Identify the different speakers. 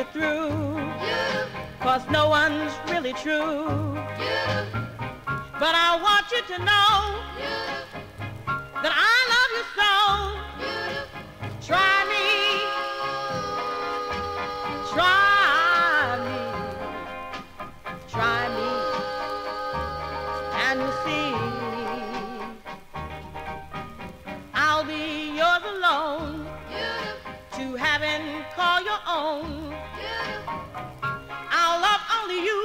Speaker 1: you through, 'cause no one's really true. But I want you to know that I love you so. Try me, try me, try me, and you see I'll be yours alone, to have and call your own. I'll love only you.